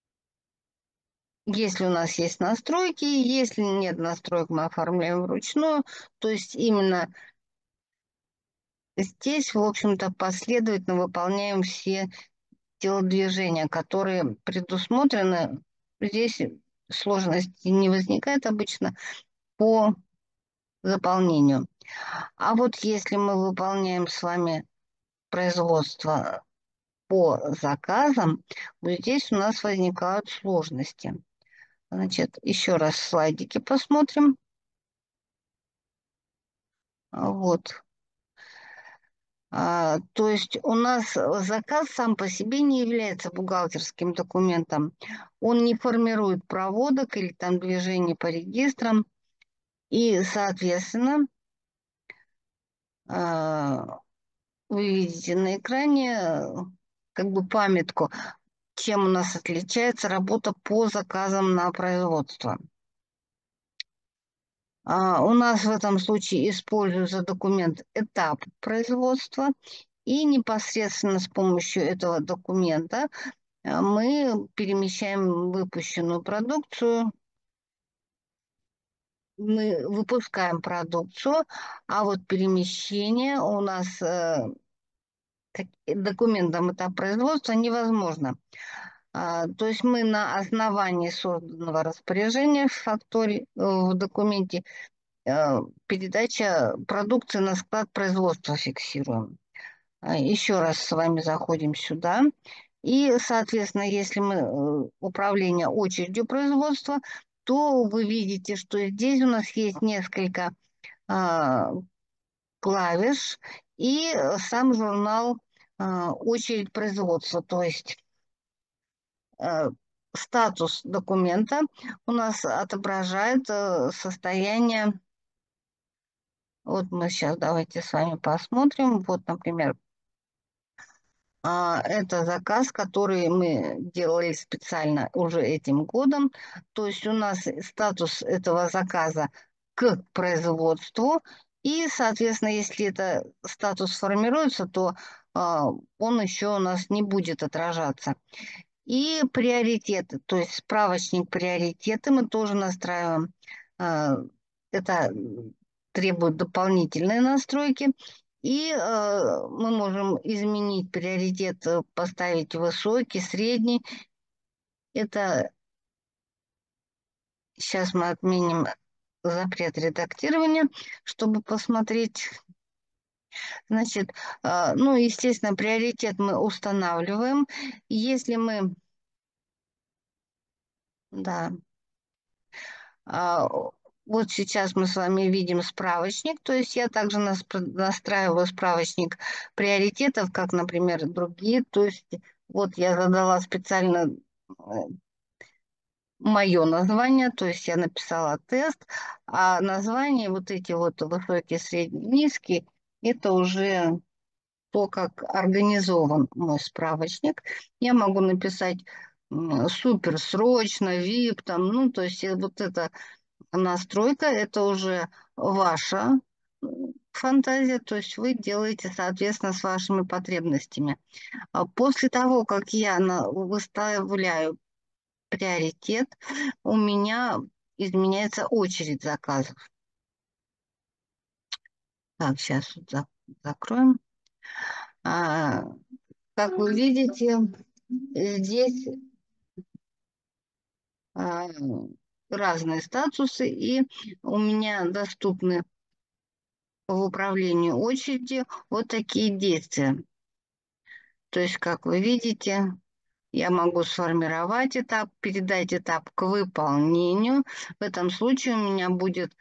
если у нас есть настройки, если нет настроек, мы оформляем вручную. То есть именно здесь, в общем-то, последовательно выполняем все телодвижения, которые предусмотрены. Здесь сложности не возникает обычно по заполнению. А вот если мы выполняем с вами производство по заказам, вот здесь у нас возникают сложности. Значит, еще раз слайдики посмотрим. Вот. То есть у нас заказ сам по себе не является бухгалтерским документом. Он не формирует проводок или там движений по регистрам. И, соответственно, а, вы видите на экране как бы памятку, чем у нас отличается работа по заказам на производство. У нас в этом случае используется документ «Этап производства», и непосредственно с помощью этого документа мы перемещаем выпущенную продукцию, мы выпускаем продукцию, а вот перемещение у нас документом «Этап производства» невозможно. То есть мы на основании созданного распоряжения в факторе, в документе, передача продукции на склад производства фиксируем. Еще раз с вами заходим сюда. И, соответственно, если мы управление очередью производства, то вы видите, что здесь у нас есть несколько а, клавиш и сам журнал очередь производства. То есть статус документа у нас отображает состояние. Вот мы сейчас давайте с вами посмотрим. Вот, например, это заказ, который мы делали специально уже этим годом. То есть у нас статус этого заказа к производству. И, соответственно, если это статус формируется, то он еще у нас не будет отражаться. И приоритеты, то есть справочник приоритеты мы тоже настраиваем. А, Это требует дополнительной настройки. И мы можем изменить приоритет, поставить высокий, средний. Это сейчас мы отменим запрет редактирования, чтобы посмотреть. Значит, ну, естественно, приоритет мы устанавливаем. Если мы, да, вот сейчас мы с вами видим справочник, то есть я также настраиваю справочник приоритетов, как, например, другие. То есть вот я задала специально мое название, то есть я написала тест, а название вот эти вот высокие, средние, низкие, это уже то, как организован мой справочник. Я могу написать супер срочно, VIP, там, ну, то есть вот эта настройка, это уже ваша фантазия, то есть вы делаете, соответственно, с вашими потребностями. А после того, как я выставляю приоритет, у меня изменяется очередь заказов. Так, сейчас вот закроем. А, как вы видите, здесь а, разные статусы, и у меня доступны в управлении очереди вот такие действия. То есть, как вы видите, я могу сформировать этап, передать этап к выполнению. В этом случае у меня будет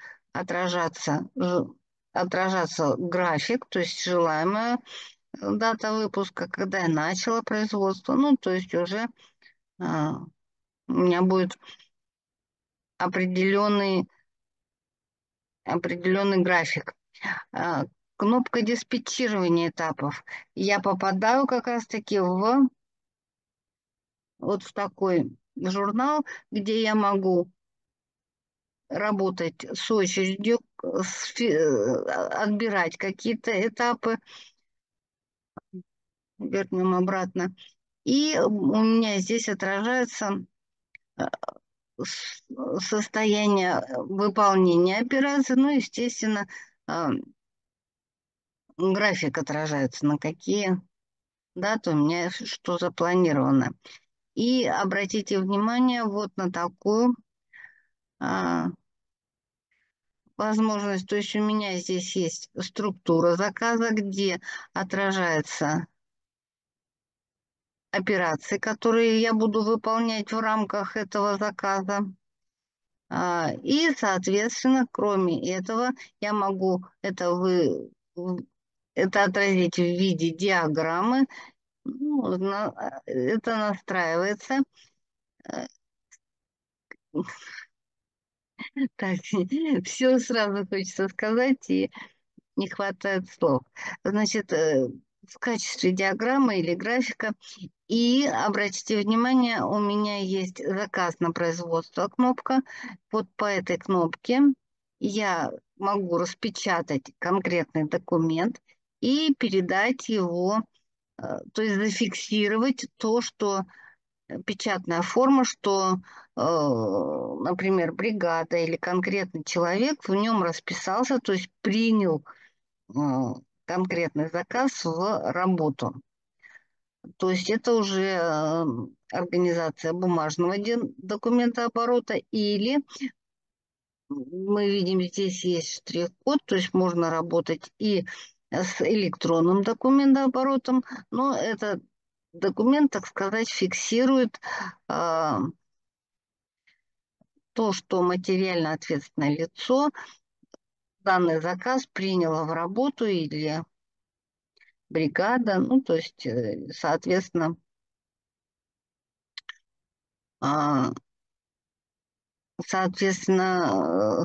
отражаться график, то есть желаемая дата выпуска, когда я начала производство. Ну, то есть уже у меня будет определенный график. А, кнопка диспетчирования этапов. Я попадаю как раз-таки вот в такой журнал, где я могу работать с очередью, отбирать какие-то этапы, вернем обратно. И у меня здесь отражается э, состояние выполнения операции, ну, естественно, график отражается, на какие даты у меня что запланировано. И обратите внимание вот на такую а, возможность. То есть у меня здесь есть структура заказа, где отражается операции, которые я буду выполнять в рамках этого заказа. И, соответственно, кроме этого, я могу это отразить в виде диаграммы. Ну, это настраивается. Э, Так, все сразу хочется сказать, и не хватает слов. Значит, в качестве диаграммы или графика. И обратите внимание, у меня есть заказ на производство кнопка. Вот по этой кнопке я могу распечатать конкретный документ и передать его, то есть зафиксировать то, что печатная форма, что, например, бригада или конкретный человек в нем расписался, то есть принял э, конкретный заказ в работу. То есть это уже организация бумажного документооборота, или мы видим, здесь есть штрих-код, то есть можно работать и с электронным документооборотом, но этот документ, так сказать, фиксирует то, что материально ответственное лицо данный заказ приняло в работу, или бригада, ну, то есть, соответственно, а, соответственно,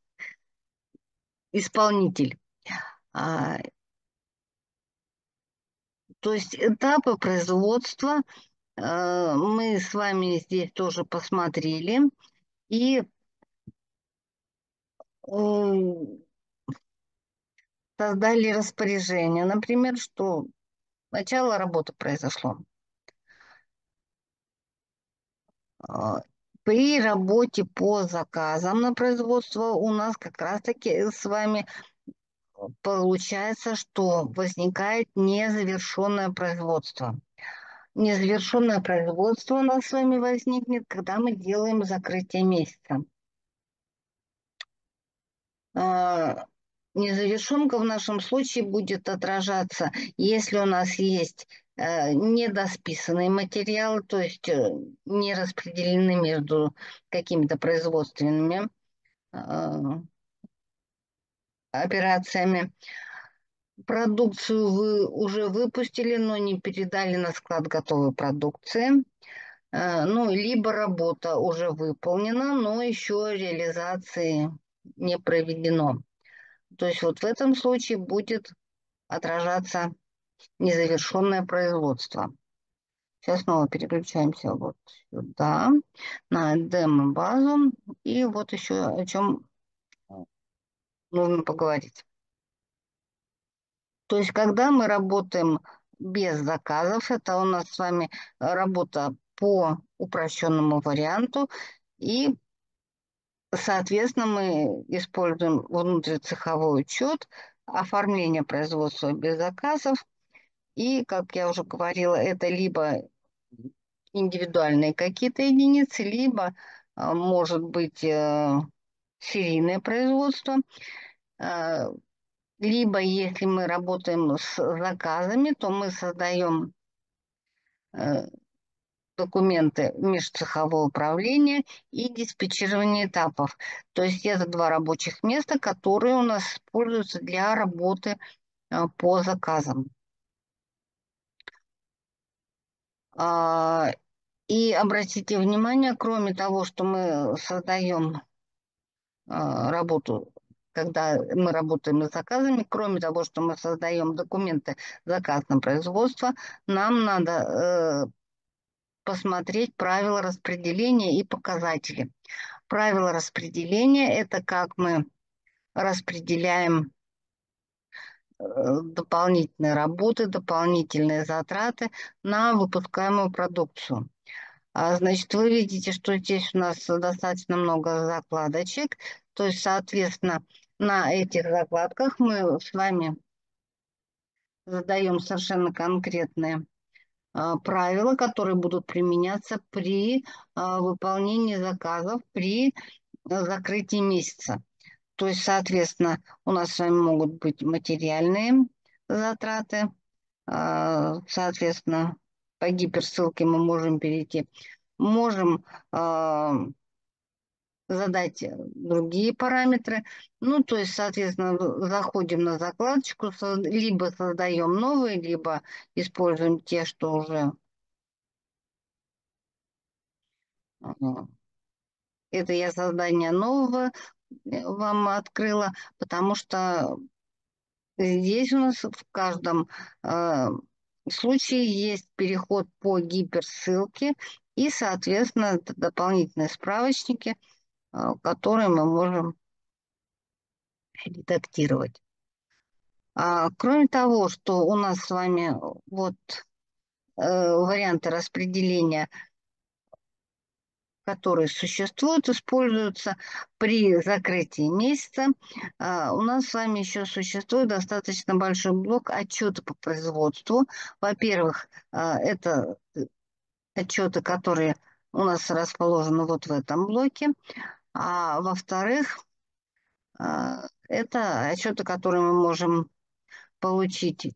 исполнитель. А, То есть этапы производства мы с вами здесь тоже посмотрели и создали распоряжение. Например, что начало работы произошло. А, При работе по заказам на производство у нас как раз-таки с вами получается, что возникает незавершенное производство. Незавершенное производство у нас с вами возникнет, когда мы делаем закрытие месяца. А, Незавершенка в нашем случае будет отражаться, если у нас есть недосписанные материалы, то есть не распределены между какими-то производственными э, операциями. Продукцию вы уже выпустили, но не передали на склад готовой продукции. Ну, либо работа уже выполнена, но еще реализации не проведено. То есть вот в этом случае будет отражаться незавершенное производство. Сейчас снова переключаемся вот сюда, на демо-базу. И вот еще о чем нужно поговорить. То есть, когда мы работаем без заказов, это у нас с вами работа по упрощенному варианту. И, соответственно, мы используем внутрицеховой учет, оформление производства без заказов. И, как я уже говорила, это либо индивидуальные какие-то единицы, либо может быть серийное производство. Э, Либо, если мы работаем с заказами, то мы создаем э, документы межцехового управления и диспетчирование этапов. То есть это два рабочих места, которые у нас используются для работы по заказам. А, И обратите внимание, кроме того, что мы создаем работу, когда мы работаем с заказами, кроме того, что мы создаем документы заказ на производство, нам надо посмотреть правила распределения и показатели. Правила распределения – это как мы распределяем дополнительные работы, дополнительные затраты на выпускаемую продукцию. Значит, вы видите, что здесь у нас достаточно много закладочек. То есть, соответственно, на этих закладках мы с вами задаем совершенно конкретные правила, которые будут применяться при выполнении заказов, при закрытии месяца. То есть, соответственно, у нас с вами могут быть материальные затраты, соответственно, по гиперссылке мы можем перейти. Можем задать другие параметры. Ну, то есть, соответственно, заходим на закладочку, либо создаем новые, либо используем те, что уже а, это я создание нового вам открыла, потому что здесь у нас в каждом случае есть переход по гиперссылке и, соответственно, это дополнительные справочники, которые мы можем редактировать. Кроме того, что у нас с вами вот варианты распределения, которые существуют, используются при закрытии месяца. У нас с вами еще существует достаточно большой блок отчета по производству. Во-первых, это отчеты, которые у нас расположены вот в этом блоке. А во-вторых, это отчеты, которые мы можем получить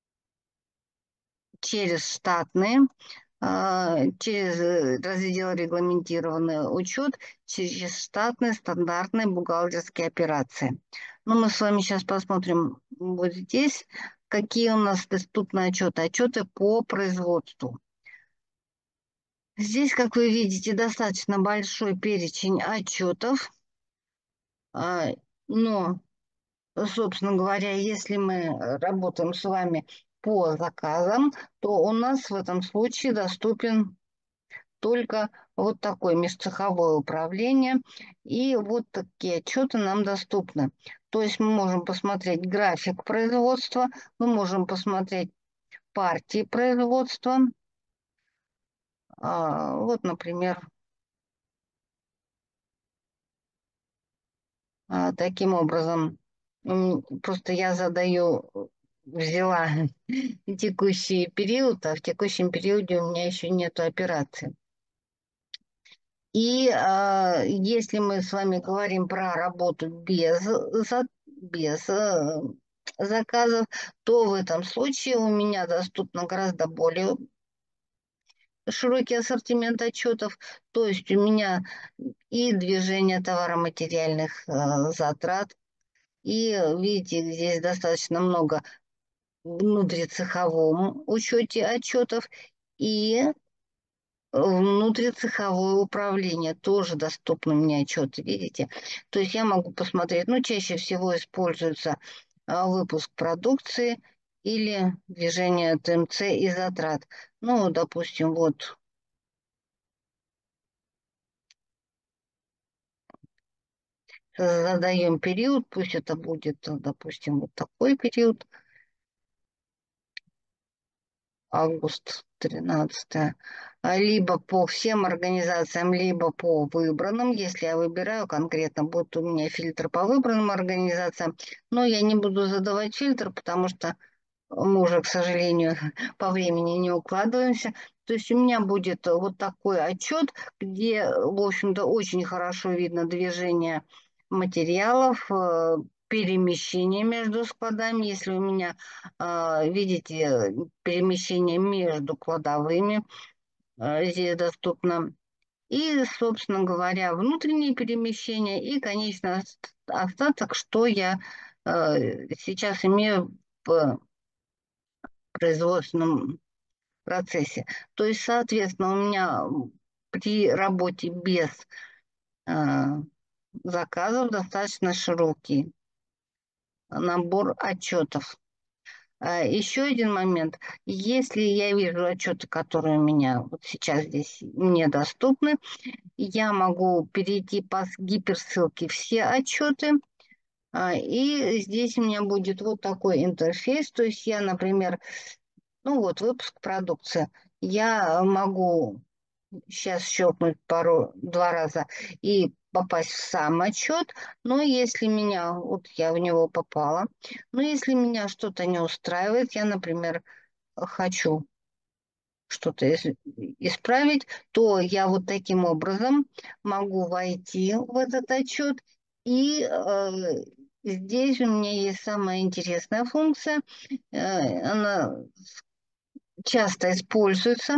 через штатные, через раздел регламентированный учет, через штатные стандартные бухгалтерские операции. Но мы с вами сейчас посмотрим вот здесь, какие у нас доступны отчеты. Отчеты по производству. Здесь, как вы видите, достаточно большой перечень отчетов, но, собственно говоря, если мы работаем с вами по заказам, то у нас в этом случае доступен только вот такое межцеховое управление. И вот такие отчеты нам доступны. То есть мы можем посмотреть график производства, мы можем посмотреть партии производства. Вот, например, таким образом. Просто я взяла текущий период, а в текущем периоде у меня еще нету операции. И если мы с вами говорим про работу без заказов, то в этом случае у меня доступно гораздо более широкий ассортимент отчетов. То есть у меня и движение товароматериальных затрат, и видите, здесь достаточно много внутрицеховом учете отчетов и внутрицеховое управление тоже доступны мне отчеты, видите? То есть я могу посмотреть, ну, чаще всего используется выпуск продукции или движение ТМЦ и затрат. Ну, допустим, вот задаем период, пусть это будет, допустим, вот такой период, август 13, либо по всем организациям, либо по выбранным. Если я выбираю конкретно, будет у меня фильтр по выбранным организациям, но я не буду задавать фильтр, потому что мы уже, к сожалению, по времени не укладываемся. То есть у меня будет вот такой отчет, где, в общем-то, очень хорошо видно движение материалов, перемещение между складами. Если у меня, видите, перемещение между кладовыми здесь доступно. И, собственно говоря, внутренние перемещения и, конечно, остаток, что я сейчас имею в производственном процессе. То есть, соответственно, у меня при работе без э, заказов достаточно широкий набор отчетов. Еще один момент. Если я вижу отчеты, которые у меня вот сейчас здесь недоступны, я могу перейти по гиперссылке «Все отчеты», и здесь у меня будет вот такой интерфейс. То есть я, например, ну вот выпуск продукции. Я могу сейчас щелкнуть два раза и попасть в сам отчет. Но если меня, вот я в него попала, но если меня что-то не устраивает, я, например, хочу что-то исправить, то я вот таким образом могу войти в этот отчет. И здесь у меня есть самая интересная функция. Она часто используется,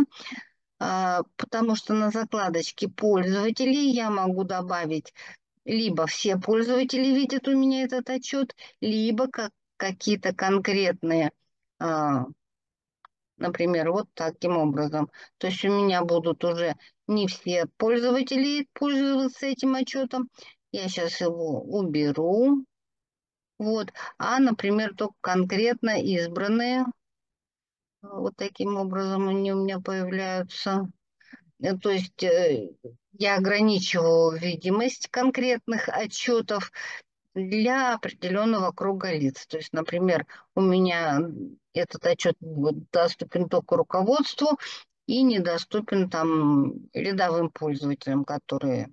потому что на закладочке пользователей я могу добавить либо все пользователи видят у меня этот отчет, либо какие-то конкретные, а, например, вот таким образом. То есть у меня будут уже не все пользователи пользоваться этим отчетом. Я сейчас его уберу. Вот. А, например, только конкретно избранные. Вот таким образом они у меня появляются. То есть я ограничиваю видимость конкретных отчетов для определенного круга лиц. То есть, например, у меня этот отчет будет доступен только руководству и недоступен там рядовым пользователям, которые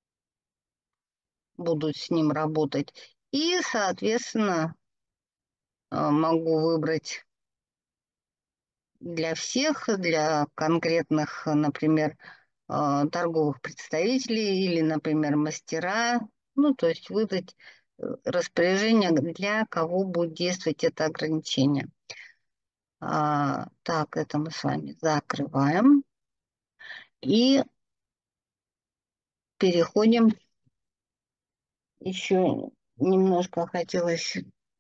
будут с ним работать. И, соответственно, могу выбрать для всех, для конкретных, например, торговых представителей или, например, мастера, ну, то есть выдать распоряжение, для кого будет действовать это ограничение. Так, это мы с вами закрываем и переходим. Еще немножко хотелось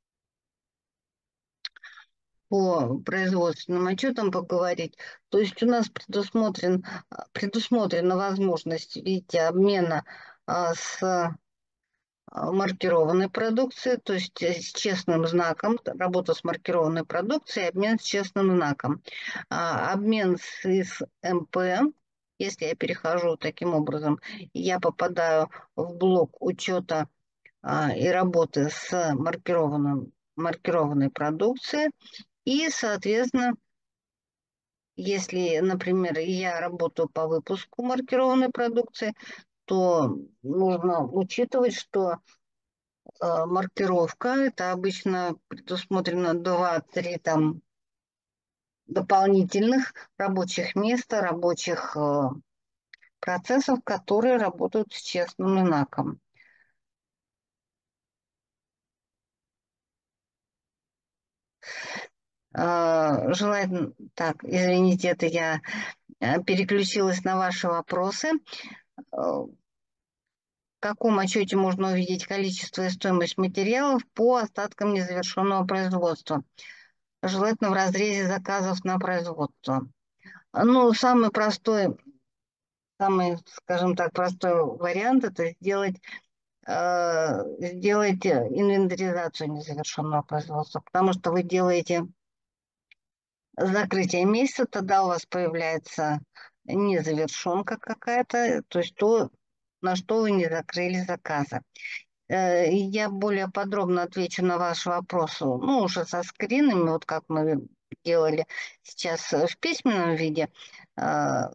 по производственным отчетам поговорить. То есть у нас предусмотрена возможность, видите, обмена с маркированной продукции, то есть с честным знаком, работа с маркированной продукцией, обмен с честным знаком. Обмен с МП, если я перехожу таким образом, я попадаю в блок учета и работы с маркированной продукцией, и, соответственно, если, например, я работаю по выпуску маркированной продукции, то нужно учитывать, что маркировка. Это обычно предусмотрено два-три там дополнительных рабочих места, рабочих процессов, которые работают с честным знаком. Желательно, так, извините, это я переключилась на ваши вопросы. В каком отчете можно увидеть количество и стоимость материалов по остаткам незавершенного производства? Желательно в разрезе заказов на производство. Ну, самый, скажем так, простой вариант — это сделать инвентаризацию незавершенного производства, потому что вы делаете закрытия месяца, тогда у вас появляется незавершенка какая-то, то есть то, на что вы не закрыли заказа. Я более подробно отвечу на ваш вопрос, ну, уже со скринами, вот как мы делали сейчас в письменном виде. Э,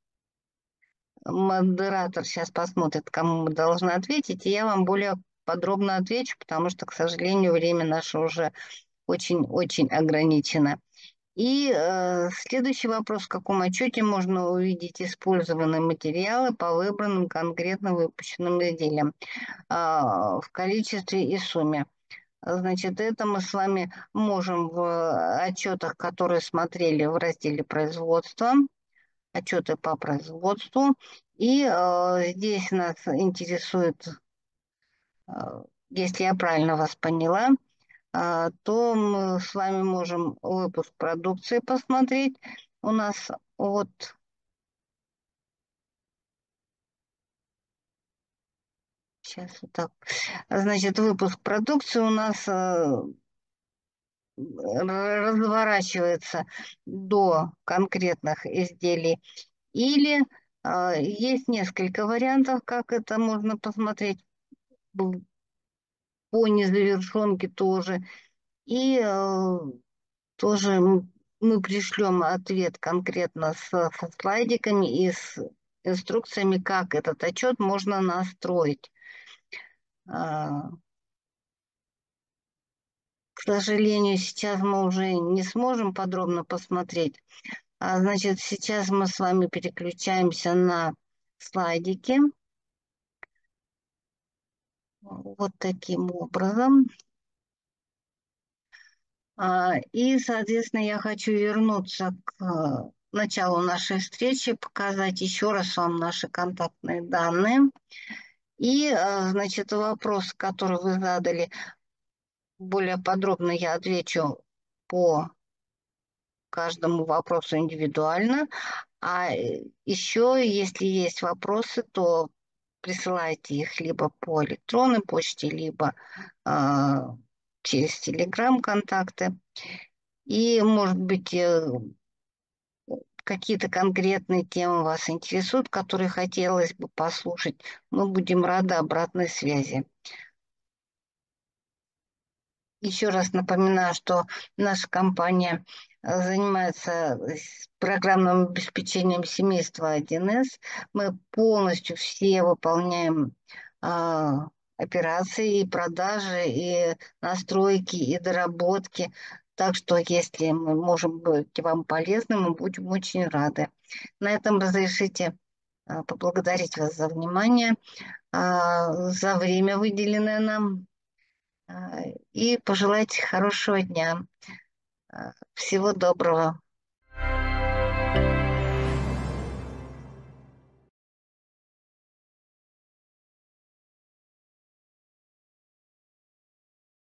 Модератор сейчас посмотрит, кому мы должны ответить, и я вам более подробно отвечу, потому что, к сожалению, время наше уже очень-очень ограничено. И следующий вопрос: в каком отчете можно увидеть использованные материалы по выбранным конкретно выпущенным изделиям в количестве и сумме? Значит, это мы с вами можем в отчетах, которые смотрели в разделе производства, отчеты по производству. И здесь нас интересует, э, если я правильно вас поняла, то мы с вами можем выпуск продукции посмотреть. У нас вот сейчас вот так. Значит, выпуск продукции у нас разворачивается до конкретных изделий. Или есть несколько вариантов, как это можно посмотреть по незавершенке тоже. И тоже мы пришлем ответ конкретно со слайдиками и с инструкциями, как этот отчет можно настроить. А, К сожалению, сейчас мы уже не сможем подробно посмотреть. Значит, сейчас мы с вами переключаемся на слайдики. Вот таким образом. И, соответственно, я хочу вернуться к началу нашей встречи, показать еще раз вам наши контактные данные. И, значит, вопрос, который вы задали, более подробно я отвечу по каждому вопросу индивидуально. Еще, если есть вопросы, то присылайте их либо по электронной почте, либо через Telegram контакты. И, может быть, какие-то конкретные темы вас интересуют, которые хотелось бы послушать. Мы будем рады обратной связи. Еще раз напоминаю, что наша компания занимается программным обеспечением семейства 1С. Мы полностью все выполняем а, операции и продажи, и настройки, и доработки. Так что, если мы можем быть вам полезны, мы будем очень рады. На этом разрешите поблагодарить вас за внимание, за время, выделенное нам, и пожелать хорошего дня. Всего доброго.